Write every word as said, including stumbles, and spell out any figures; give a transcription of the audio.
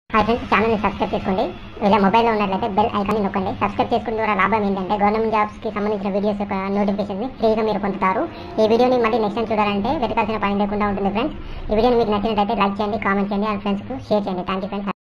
Hi friends, ఛానల్ని subscribe చేసుకోండి. ఇలా మొబైల్లో ఉన్నట్లయితే బెల్ ఐకాన్ని నొక్కండి. సబ్స్క్రైబ్ చేసుకోవడం ద్వారా లాభం ఏంటంటే గవర్నమెంట్ జాబ్స్కి సంబంధించిన వీడియోస్ యొక్క నోటిఫికేషన్ని ఫ్రీగా మీరు పొందుతారు. ఈ వీడియోని మళ్ళీ నెక్స్ట్ టైం చూడాలంటే వెతకాల్సిన పని లేకుండా ఉంటుంది ఫ్రెండ్స్. ఈ వీడియోని మీకు నచ్చినట్లయితే లైక్ చేయండి, కామెంట్ చేయండి అండ్ ఫ్రెండ్స్కు షేర్ చేయండి. Thank you friends.